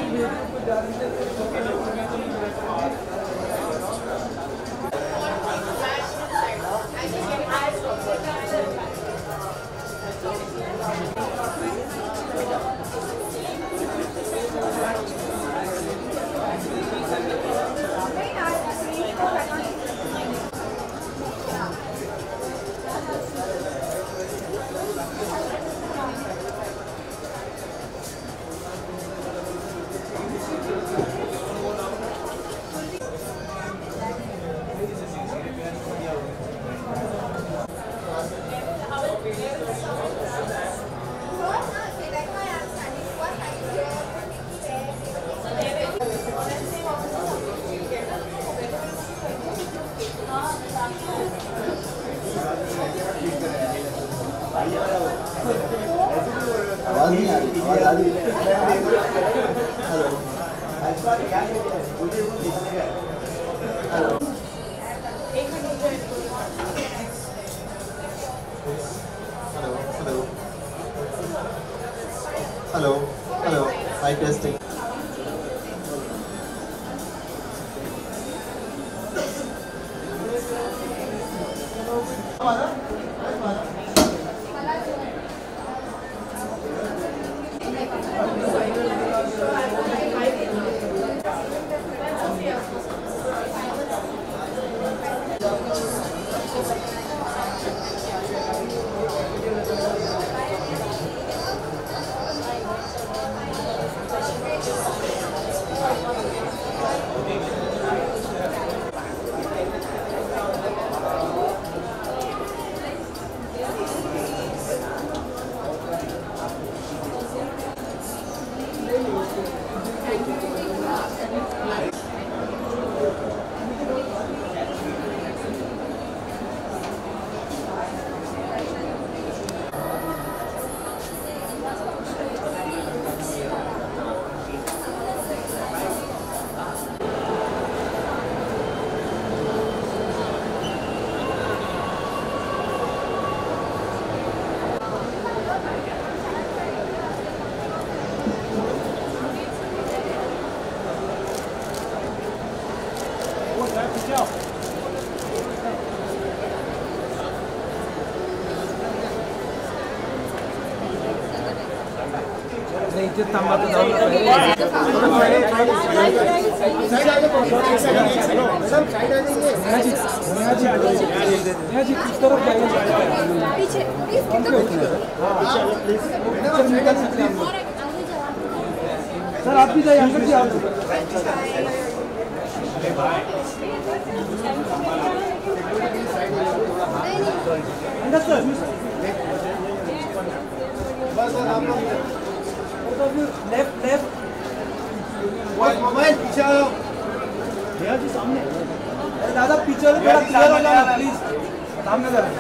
आवाज नहीं आ रही, आवाज आ रही है। Hello hello hello hi testing. Sir आप भी जाइए, अंकल जी आप uncle sir left left mobile पीछे आओ भैया जी सामने। दादा पीछे थोड़ा क्लियर हो जाना प्लीज, सामने जरा।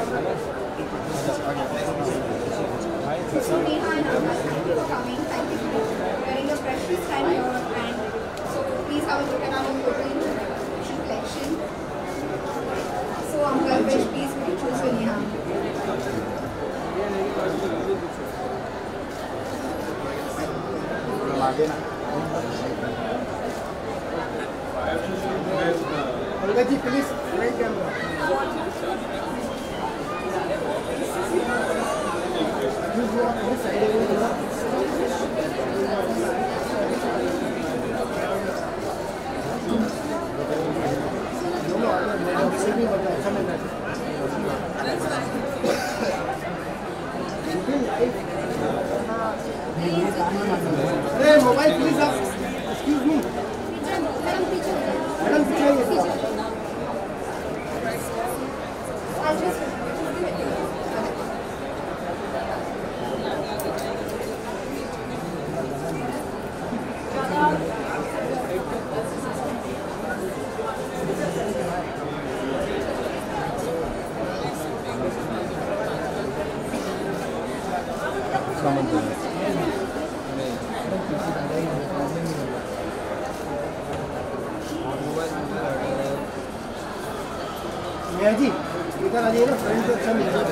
Olga ji, please, right camera. Hey, mobile please up. Excuse me. Madam, picture. भैया जी इधर आ जाइए ना, फ्रेंड से अच्छा मिल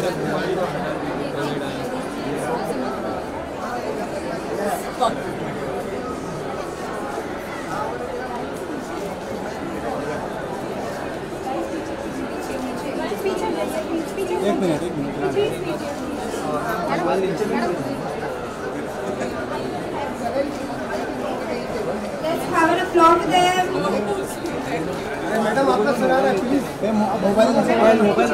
जाएगा। Let's have an applause for them. Madam आपका सर आ रहा है प्लीज मोबाइल मोबाइल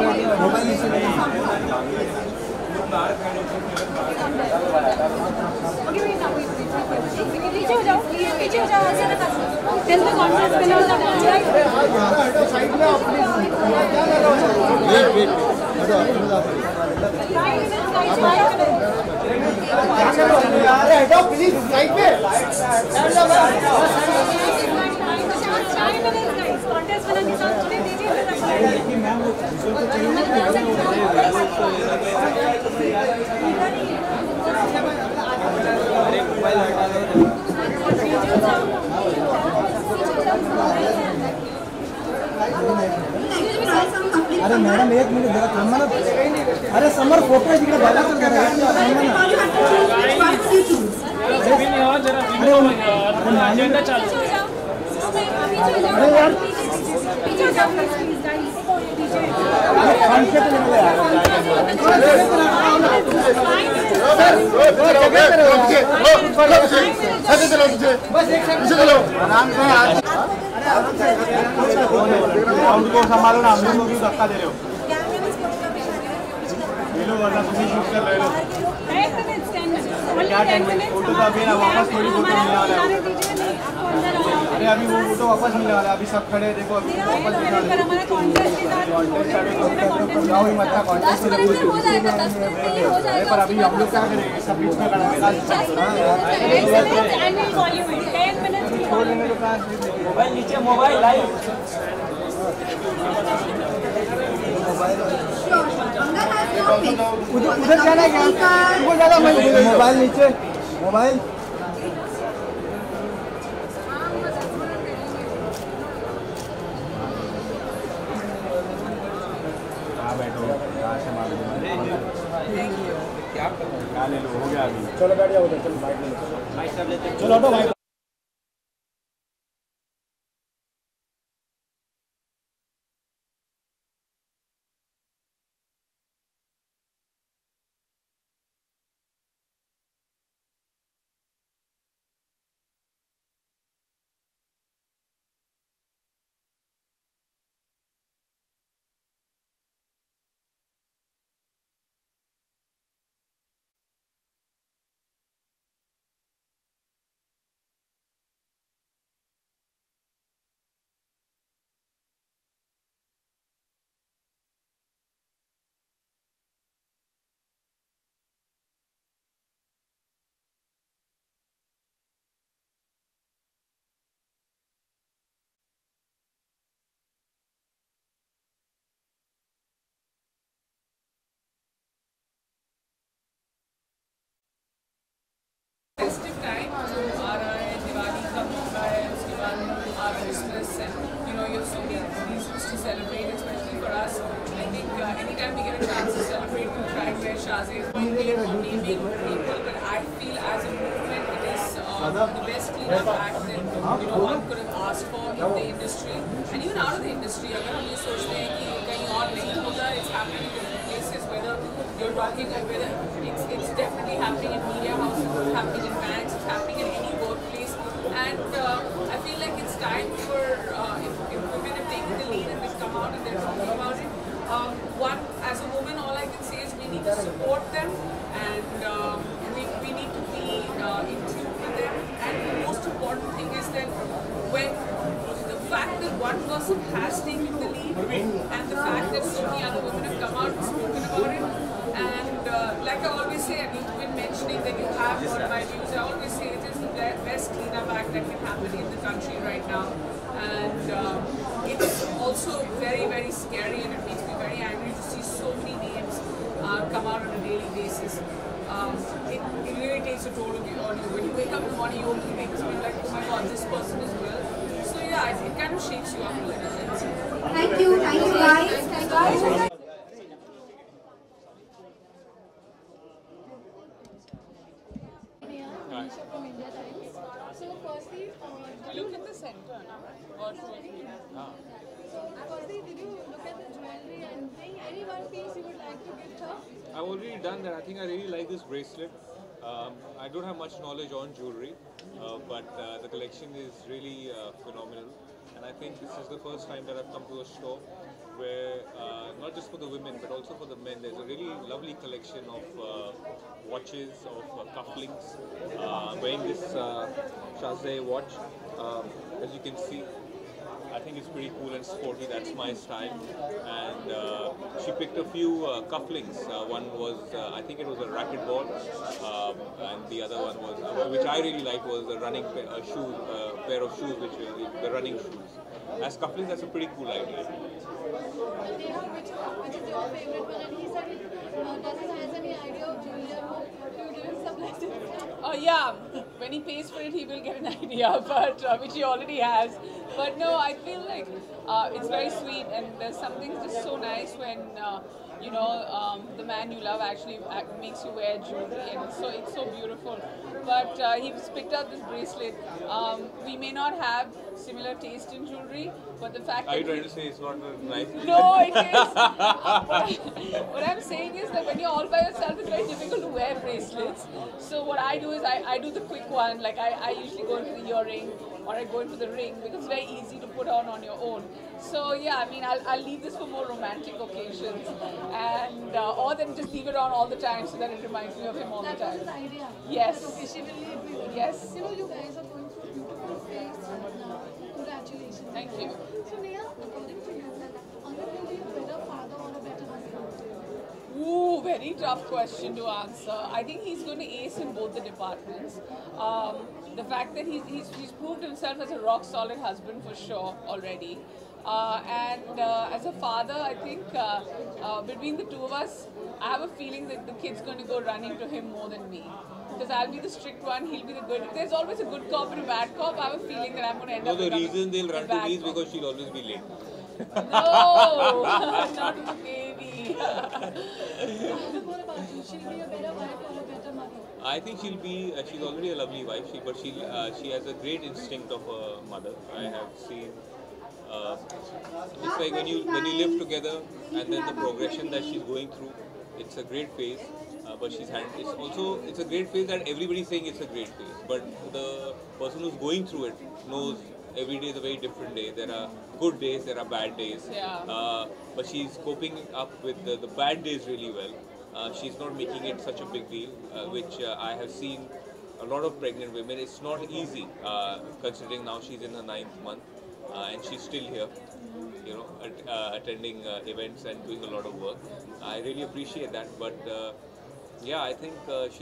पीछे हो जाओ, पीछे हो जाओ, ऐसे ना टेल द कॉन्फ्रेंस में ना साइड में आप प्लीज क्या कर रहे हो वेट अरे हटो प्लीज साइड पे कॉन्टेस्ट वाला निशान दे दीजिए अरे मैडम एक मिनट जरा थांबा ना. अरे समोर फोटो आहे तिकडे बघा तर जरा. अजेंडा चालू. अरे यार पीछे जाओ प्लीज गाइस. ग्राउंड को संभालो ना, हम लोग भी धक्का दे रहे हो ये लोग, वरना तुम शूट कर रहे हो. क्या 10 मिनट फोटो तो अभी ना वापस थोड़ी फोटो मिलने वाला है. अरे अभी वो फोटो वापस मिलने वाला है. अभी सब खड़े हैं, देखो अभी वापस जाओ ही मत कॉन्टेस्ट पर अभी हम लोग क्या करेंगे, सब बीच में खड़ा है. मोबाइल नीचे, मोबाइल लाइव. उधर जाना है क्या? ऊपर जाना. मोबाइल नीचे, मोबाइल. बैठो यहाँ से मार क्या ले लो, हो गया अभी. चलो बैठ जाओ उधर. चलो बाइक ले लो. चलो ऑटो बाइक. फेस्टिव टाइम जो आ रहा है, दिवाली का मौका है, उसके बाद Christmas and you know you have so many reasons to celebrate, specially for us. I think any time we get a chance to celebrate, we try to wear Shaz's birthday or naming people, but I feel as a movement it is the best cleanup act that you know one could have asked for in the industry and even out of the industry. अगर हम ये सोचते हैं कि कहीं और नहीं होगा, it's happening in different places, whether you're talking or whether it's definitely happening in media houses, it's happening in banks, it's happening in any workplace, and I feel like it's time for if women have taken the lead and they've come out and they're talking about it. One, as a woman, all I can say is we need to support them and we need to be in tune with them. And the most important thing is that when the fact that one person has taken the lead and the fact that so many other women have come out and spoken about it, and like I always say, I mean, when mentioning that you have heard my views, I always say it is the best cleanup act that can happen in the country right now. And it's also very, very scary, and it makes me very angry to see so many names come out on a daily basis. It really takes a toll on you. When you wake up in the morning, you open things and you're like, oh my god, this person is well. So yeah, it kind of shakes you up a little bit. Thank you guys. From India Times. So firstly, jewelry or Look in the center, no? Or towards me. firstly, did you look at the jewelry and any one piece you would like to gift her? I've already done that. I think I really like this bracelet. I don't have much knowledge on jewelry, but the collection is really phenomenal. And I think this is the first time that I've come to a store where not just for the women but also for the men, there's a really lovely collection of watches, of cufflinks. Wearing this Chazé watch, as you can see, I think it's pretty cool and sporty. That's my style. And she picked a few cufflinks. One was, I think it was a racquetball, and the other one was, which I really liked, was a running pair of shoes, which the running shoes. As cufflinks, that's a pretty cool idea. Neha, which is your favorite one? And he said, doesn't has any idea of jewelry. I hope you give him some lessons. Yeah, when he pays for it, he will get an idea, but which he already has. But no, I feel like it's very sweet, and there's something just so nice when the man you love actually makes you wear jewelry, and it's so beautiful. But he's picked up this bracelet. We may not have similar taste in jewelry, but the fact Are you that trying to say it's not a nice? no, it is. What I'm saying is that when you're all by yourself, it's very difficult to wear bracelets. So what I do is I do the quick one. Like I usually go into the earring or I go into the ring because it's very easy to put on your own. So yeah, I mean I'll leave this for more romantic occasions, and or then just leave it on all the time so that it reminds me of him all the That time. was his idea. Yes. Okay, she will leave me with it. Yes. You know, you guys are going through a beautiful phase right now. Congratulations. Thank you. So Neha, according to you, Angad will be a better father or a better husband? Ooh, very tough question to answer. I think he's going to ace in both the departments. The fact that he's proved himself as a rock solid husband for sure already. And as a father, I think between the two of us, I have a feeling that the kid's going to go running to him more than me. Because I'll be the strict one, he'll be the good. There's always a good cop and a bad cop. I have a feeling that I'm going to end No, up the becoming reason they'll the run to bad me is cop. because she'll always be late. No, not the baby. What about you? She'll be a better wife or a better mother? I think she'll be. She's already a lovely wife. She has a great instinct of a mother. I have seen. It's like when you live together, and then the progression that she's going through. It's a great phase. But it's a great phase that everybody's saying it's a great phase. But the person who's going through it knows every day is a very different day. There are good days, there are bad days. Yeah. But she's coping up with the bad days really well. She's not making it such a big deal, which I have seen a lot of pregnant women. It's not easy, considering now she's in her 9th month and she's still here, attending events and doing a lot of work. I really appreciate that, but yeah, I think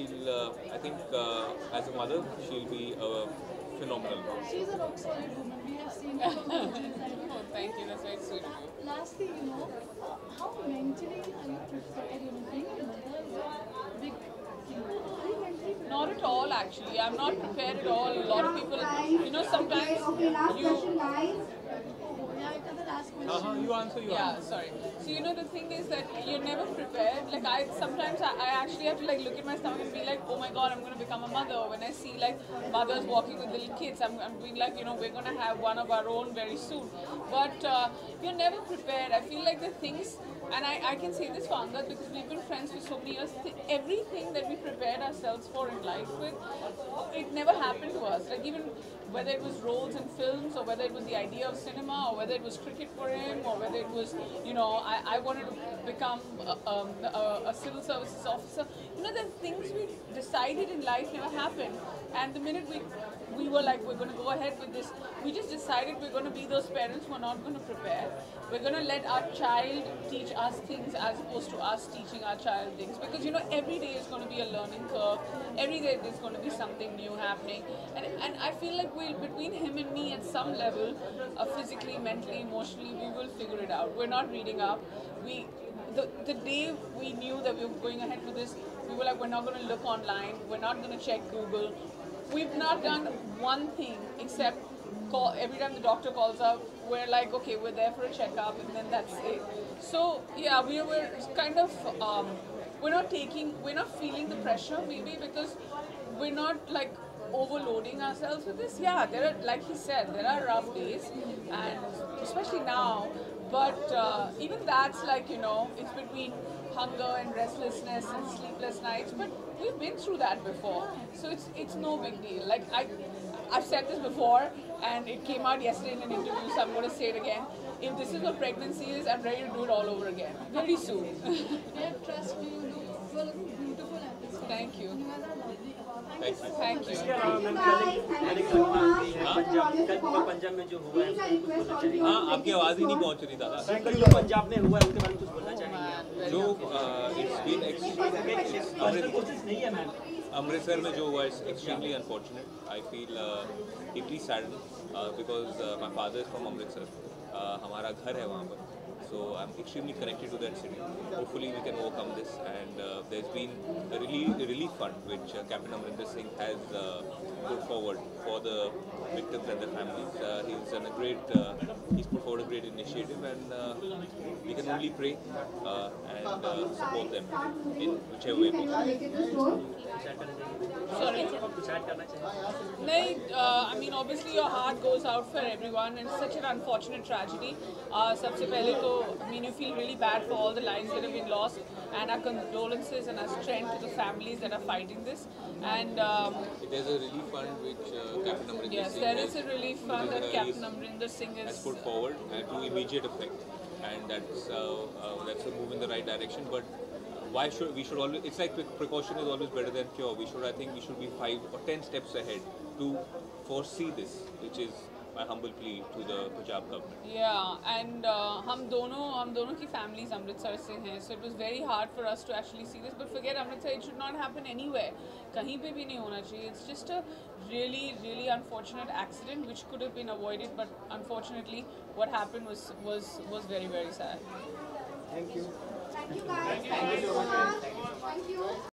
as a mother, she'll be a phenomenal mom. She's a rock solid woman. We have seen her from the beginning side. Oh, thank you. That's very sweet of you. Lastly, how mentally are you prepared? Being a mother is a big thing. Are you mentally prepared? Not at all, actually. I'm not prepared at all. A lot of people, sometimes you. Yeah, it was the last question. You answer. Yeah, sorry. So the thing is that you're never prepared. Like sometimes I actually have to look at my stomach and be like, oh my god, I'm going to become a mother. When I see mothers walking with little kids, I'm being like, we're going to have one of our own very soon. But you're never prepared. I feel like the things, and I can say this for Angad because we've been friends for so many years. Everything that we prepared ourselves for in life with, it never happened to us. Like even whether it was roles in films, or whether it was the idea of cinema, or whether it was cricket for him, or whether it was, I wanted to become a civil services officer. The things we decided in life never happened. And the minute we were like, we're going to go ahead with this, we just decided we're going to be those parents who are not going to prepare. We're going to let our child teach us things as opposed to us teaching our child things. Because, every day is going to be a learning curve. Every day there's going to be something new happening. And I feel like between him and me at some level, physically, mentally, emotionally, we will figure it out. We're not reading up. The day we knew that we were going ahead with this, we were like, we're not going to look online. We're not going to check Google. We've not done one thing except call. Every time the doctor calls up, we're like, okay, we're there for a checkup, and then that's it. So yeah, we were kind of, we're not feeling the pressure maybe because we're not overloading ourselves with this. Yeah, there are, like he said, there are rough days, and especially now. But even that's like, you know, it's between hunger and restlessness and sleepless nights. But we've been through that before, so it's no big deal. Like I've said this before, and it came out yesterday in an interview, so I'm going to say it again. If this is what pregnancy is, I'm ready to do it all over again, very soon. Yeah, trust me, you're looking beautiful at this. Thank you. You guys are lovely. Thank you. Thank you. Punjab में जो हुआ है उसको कुछ बोलना चाहिए हाँ, आपकी आवाज़ ही नहीं पहुँच रही दादा। कल जो पंजाब में हुआ है उसके बारे में कुछ बोलना चाहिए जो it's been कोशिश नहीं है मैम अमृतसर में जो हुआ is extremely unfortunate. I feel deeply saddened because my father is from Amritsar. हमारा घर है वहाँ पर. So I'm extremely connected to that city. Hopefully we can overcome this. And there's been a relief fund which Captain Amrinder Singh has put forward for the victims and their families. He's put forward a great initiative, and we can only pray and support them in whichever way possible. Sorry. I mean, obviously your heart goes out for everyone, and it's such an unfortunate tragedy. सबसे पहले तो, I mean, you feel really bad for all the lives that have been lost, and our condolences and our strength to the families that are fighting this. And there's a relief fund which Captain Amrinder yes, Singh there is a relief fund that Captain Amrinder Singh has put forward to immediate effect, and that's a move in the right direction. But why should we should always? It's like precaution is always better than cure. I think we should be 5 or 10 steps ahead to foresee this, which is my humble plea to the Punjab government. Yeah, and हम दोनों की families Amritsar से हैं, so it was very hard for us to actually see this. But forget Amritsar, it should not happen anywhere. कहीं पे भी नहीं होना चाहिए. It's just a really unfortunate accident which could have been avoided, but unfortunately, what happened was very sad. Thank you. Thank you guys. Thank you so much. Thank you.